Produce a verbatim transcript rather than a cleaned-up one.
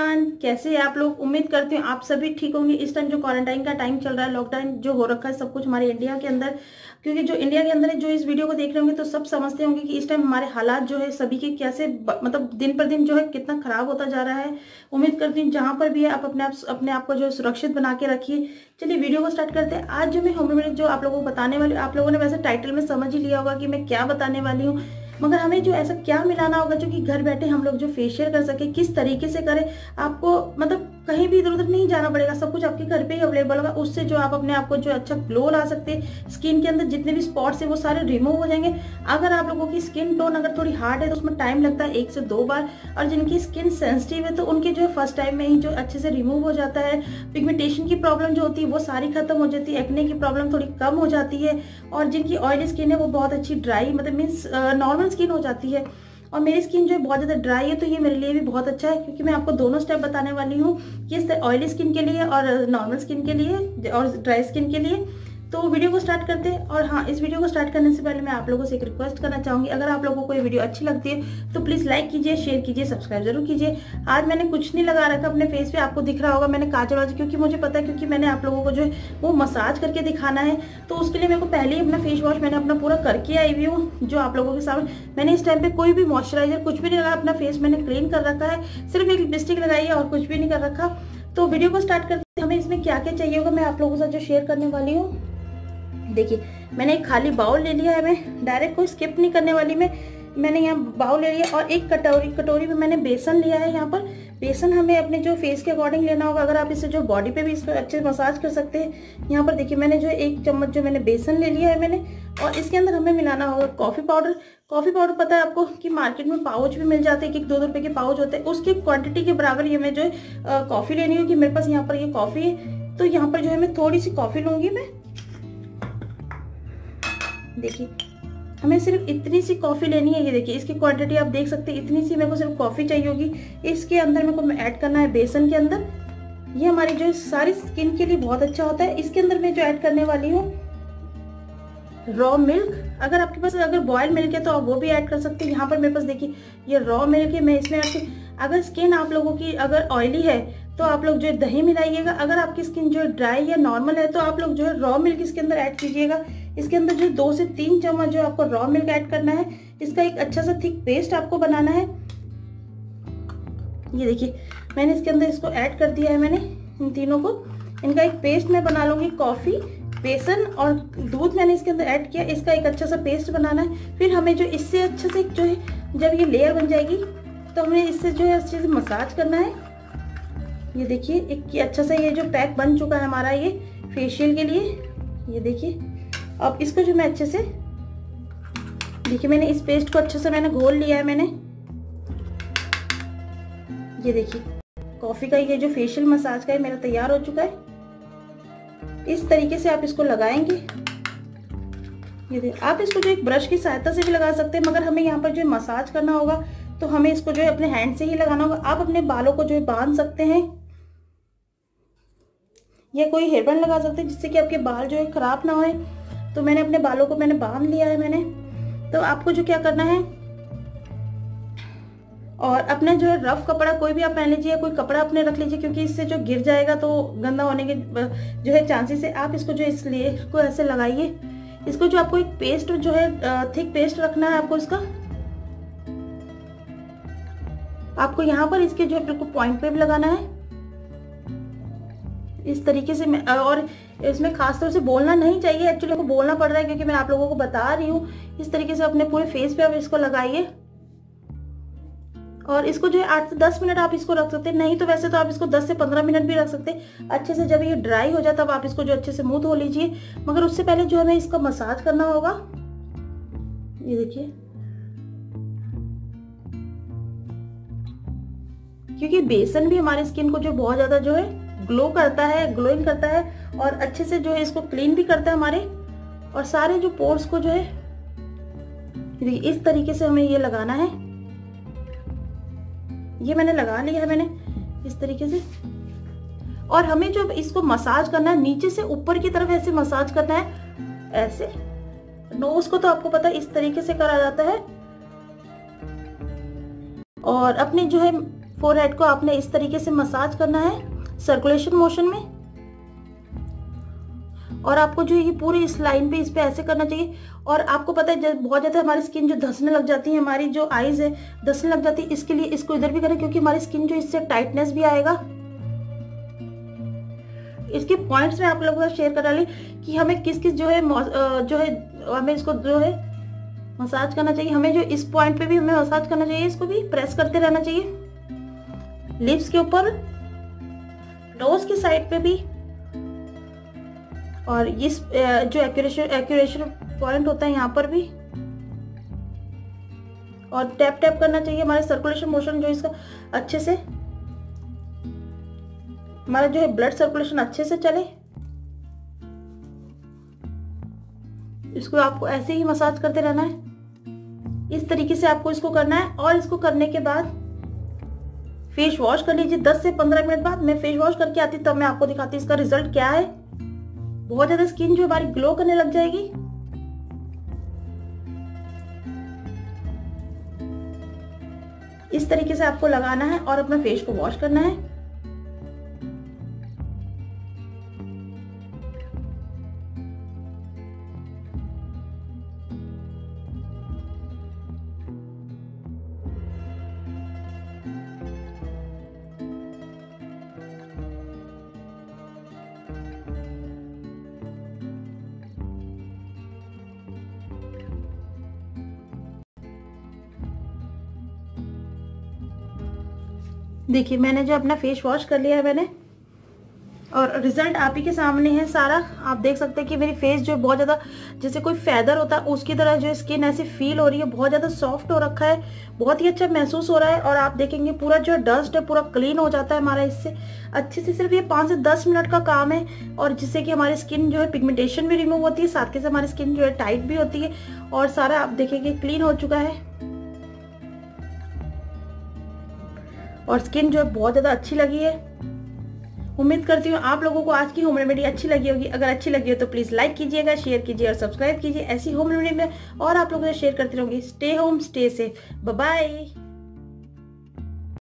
कैसे हैं आप लोग। उम्मीद करती हूँ आप सभी ठीक होंगे। इस टाइम जो क्वारंटाइन का टाइम चल रहा है, लॉकडाउन जो हो रखा है सब कुछ हमारे इंडिया के अंदर, क्योंकि जो इंडिया के अंदर है, जो इस वीडियो को देख रहे होंगे तो सब समझते होंगे कि इस टाइम हमारे हालात जो है सभी के कैसे मतलब दिन पर दिन जो है कितना खराब होता जा रहा है। उम्मीद करती हूँ जहाँ पर भी है आप अपने आप अपने आप को जो है सुरक्षित बना के रखिए। चलिए वीडियो को स्टार्ट करते हैं। आज जो मैं होम रेमेडी जो आप लोगों को बताने वाली, आप लोगों ने वैसे टाइटल में समझ ही लिया होगा कि मैं क्या बताने वाली हूँ, मगर हमें जो ऐसा क्या मिलाना होगा जो कि घर बैठे हम लोग जो फेशियल कर सके, किस तरीके से करें। आपको मतलब कहीं भी इधर उधर नहीं जाना पड़ेगा, सब कुछ आपके घर पे ही अवेलेबल होगा। उससे जो आप अपने आप को जो अच्छा ग्लो ला सकते हैं, स्किन के अंदर जितने भी स्पॉट्स है वो सारे रिमूव हो जाएंगे। अगर आप लोगों की स्किन टोन अगर थोड़ी हार्ड है तो उसमें टाइम लगता है एक से दो बार, और जिनकी स्किन सेंसिटिव है तो उनके जो है फर्स्ट टाइम में ही जो अच्छे से रिमूव हो जाता है। पिगमेंटेशन की प्रॉब्लम जो होती है वो सारी खत्म हो जाती है, एक्ने की प्रॉब्लम थोड़ी कम हो जाती है, और जिनकी ऑयली स्किन है वो बहुत अच्छी ड्राई मतलब मीन्स नॉर्मल स्किन हो जाती है। और मेरी स्किन जो है बहुत ज़्यादा ड्राई है तो ये मेरे लिए भी बहुत अच्छा है, क्योंकि मैं आपको दोनों स्टेप बताने वाली हूँ कि ऑयली स्किन के लिए और नॉर्मल स्किन के लिए और ड्राई स्किन के लिए। तो वीडियो को स्टार्ट करते हैं। और हाँ, इस वीडियो को स्टार्ट करने से पहले मैं आप लोगों से एक रिक्वेस्ट करना चाहूँगी, अगर आप लोगों को ये वीडियो अच्छी लगती है तो प्लीज़ लाइक कीजिए, शेयर कीजिए, सब्सक्राइब जरूर कीजिए। आज मैंने कुछ नहीं लगा रखा अपने फेस पे, आपको दिख रहा होगा मैंने काजल वाजल, क्योंकि मुझे पता है क्योंकि मैंने आप लोगों को जो है वो मसाज करके दिखाना है, तो उसके लिए मेरे को पहले ही अपना फेस वॉश मैंने अपना पूरा करके आई हुई हूँ जो आप लोगों के सामने। मैंने इस टाइम पे कोई भी मॉइस्चराइजर कुछ भी नहीं लगाया, अपना फेस मैंने क्लीन कर रखा है, सिर्फ एक लिपस्टिक लगाई है और कुछ भी नहीं कर रखा। तो वीडियो को स्टार्ट करते हैं। हमें इसमें क्या क्या चाहिए होगा मैं आप लोगों के साथ जो शेयर करने वाली हूँ। देखिए मैंने एक खाली बाउल ले लिया है, मैं डायरेक्ट कोई स्किप नहीं करने वाली। मैं मैंने यहाँ बाउल ले लिया और एक कटोरी कटोरी में मैंने बेसन लिया है। यहाँ पर बेसन हमें अपने जो फेस के अकॉर्डिंग लेना होगा, अगर आप इसे जो बॉडी पे भी इस पर अच्छे से मसाज कर सकते हैं। यहाँ पर देखिए मैंने जो एक चम्मच जो मैंने बेसन ले लिया है मैंने, और इसके अंदर हमें मिलाना होगा कॉफ़ी पाउडर। कॉफ़ी पाउडर पता है आपको कि मार्केट में पाउच भी मिल जाते हैं, कि दो दो रुपये के पाउच होते हैं, उसकी क्वान्टिटी के बराबर ये मैं जो है कॉफ़ी लेनी होगी। मेरे पास यहाँ पर ये कॉफ़ी है, तो यहाँ पर जो है मैं थोड़ी सी कॉफ़ी लूँगी मैं। देखिए हमें सिर्फ इतनी सी कॉफ़ी लेनी है। ये देखिए इसकी क्वांटिटी आप देख सकते हैं, इतनी सी मेरे को सिर्फ कॉफ़ी चाहिए होगी। इसके अंदर मेरे को ऐड करना है बेसन के अंदर। ये हमारी जो सारी स्किन के लिए बहुत अच्छा होता है। इसके अंदर मैं जो ऐड करने वाली हूँ रॉ मिल्क। अगर आपके पास अगर बॉयल मिल्क है तो आप वो भी ऐड कर सकते हैं। यहाँ पर मेरे पास देखिए ये रॉ मिल्क है, मैं इसमें ऐड। अगर स्किन आप लोगों की अगर ऑयली है तो आप लोग जो है दही मिलाइएगा। अगर आपकी स्किन जो है ड्राई या नॉर्मल है तो आप लोग जो है रॉ मिल्क इसके अंदर ऐड कीजिएगा। इसके अंदर जो दो से तीन चम्मच जो आपको रॉ मिल्क ऐड करना है। इसका एक अच्छा सा थिक पेस्ट आपको बनाना है। ये देखिए मैंने इसके अंदर इसको ऐड कर दिया है, मैंने इन तीनों को, इनका एक पेस्ट मैं बना लूंगी। कॉफ़ी, बेसन और दूध मैंने इसके अंदर ऐड किया, इसका एक अच्छा सा पेस्ट बनाना है। फिर हमें जो इससे अच्छे से जो है जब ये लेयर बन जाएगी तो हमें इससे जो है अच्छे से मसाज करना है। ये देखिए एक अच्छा सा ये जो पैक बन चुका है हमारा ये फेशियल के लिए। ये देखिए अब इसको जो मैं अच्छे से, देखिए मैंने इस पेस्ट को अच्छे से मैंने घोल लिया है मैंने। ये देखिए कॉफी का ये जो फेशियल मसाज का है मेरा तैयार हो चुका है। इस तरीके से आप इसको लगाएंगे। ये देखिए आप इसको जो एक ब्रश की सहायता से भी लगा सकते हैं, मगर हमें यहाँ पर जो मसाज करना होगा तो हमें इसको जो है अपने हैंड से ही लगाना होगा। आप अपने बालों को जो है बांध सकते हैं या कोई हेयर बैंड लगा सकते हैं जिससे कि आपके बाल जो है खराब ना होए। तो मैंने अपने बालों को मैंने बांध लिया है मैंने। तो आपको जो क्या करना है, और अपने जो है रफ कपड़ा कोई भी आप पहन लीजिए, कोई कपड़ा अपने रख लीजिए, क्योंकि इससे जो गिर जाएगा तो गंदा होने के जो है चांसेस है। आप इसको जो इस लेयर को ऐसे लगाइए। इसको जो आपको एक पेस्ट जो है थिक पेस्ट रखना है आपको इसका। आपको यहाँ पर इसके जो है पॉइंट पे भी लगाना है इस तरीके से। मैं और इसमें खासतौर से बोलना नहीं चाहिए, एक्चुअली आपको बोलना पड़ रहा है क्योंकि मैं आप लोगों को बता रही हूँ। इस तरीके से अपने पूरे फेस पे आप इसको लगाइए, और इसको जो है आठ से दस मिनट आप इसको रख सकते हैं। नहीं तो वैसे तो आप इसको दस से पंद्रह मिनट भी रख सकते हैं। अच्छे से जब ये ड्राई हो जाए तब आप इसको जो अच्छे से मुंह धो लीजिए, मगर उससे पहले जो हमें इसका मसाज करना होगा। ये देखिए क्योंकि बेसन भी हमारी स्किन को जो बहुत ज्यादा जो है ग्लो करता है, ग्लोइंग करता है, और अच्छे से जो है इसको क्लीन भी करता है हमारे, और सारे जो पोर्स को जो है इस तरीके से हमें ये लगाना है। ये मैंने लगा लिया है मैंने इस तरीके से। और हमें जो इसको मसाज करना है नीचे से ऊपर की तरफ ऐसे मसाज करना है, ऐसे। नोज को तो आपको पता है इस तरीके से करा जाता है। और अपने जो है फोरहेड को आपने इस तरीके से मसाज करना है सर्कुलेशन मोशन में, और आपको जो ये पूरी इस लाइन पे इस पे ऐसे करना चाहिए। और आपको पता है जब बहुत ज़्यादा हमारी स्किन जो धंसने लग जाती है, हमारी जो आईज है धंसने लग जाती है, इसके लिए इसको इधर भी करें क्योंकि हमारी स्किन जो इससे टाइटनेस भी आएगा। इसके पॉइंट्स में आप लोगों को शेयर करा ली कि हमें किस किस जो है जो है हमें इसको जो है मसाज करना चाहिए। हमें जो इस पॉइंट पे भी हमें मसाज करना चाहिए, इसको भी प्रेस करते रहना चाहिए। लिप्स के ऊपर, नोज की साइड पे भी, और इस जो एक्यूरेशन एक्यूरेशन पॉइंट होता है यहाँ पर भी, और टैप टैप करना चाहिए हमारे सर्कुलेशन मोशन जो इसका अच्छे से हमारा जो है ब्लड सर्कुलेशन अच्छे से चले। इसको आपको ऐसे ही मसाज करते रहना है, इस तरीके से आपको इसको करना है। और इसको करने के बाद फेस वॉश कर लीजिए। दस से पंद्रह मिनट बाद मैं फेस वॉश करके आती तब मैं आपको दिखाती इसका रिजल्ट क्या है। बहुत ज्यादा स्किन जो हमारी ग्लो करने लग जाएगी। इस तरीके से आपको लगाना है और अपना फेस को वॉश करना है। देखिए मैंने जो अपना फेस वॉश कर लिया है मैंने, और रिजल्ट आप ही के सामने है सारा। आप देख सकते हैं कि मेरी फेस जो बहुत ज़्यादा जैसे कोई फैदर होता है उसकी तरह जो स्किन ऐसी फील हो रही है, बहुत ज़्यादा सॉफ्ट हो रखा है, बहुत ही अच्छा महसूस हो रहा है। और आप देखेंगे पूरा जो डस्ट है पूरा क्लीन हो जाता है हमारा इससे अच्छे से। सिर्फ ये पाँच से दस मिनट का काम है, और जिससे कि हमारी स्किन जो है पिगमेंटेशन भी रिमूव होती है, साथ के साथ हमारी स्किन जो है टाइट भी होती है, और सारा आप देखेंगे क्लीन हो चुका है, और स्किन जो है बहुत ज़्यादा अच्छी लगी है। उम्मीद करती हूँ आप लोगों को आज की होम रेमेडी अच्छी लगी होगी। अगर अच्छी लगी हो तो प्लीज़ लाइक कीजिएगा, शेयर कीजिए और सब्सक्राइब कीजिए। ऐसी होम रेमेडी में और आप लोगों से शेयर करती रहूँगी। Stay home, stay safe, bye bye.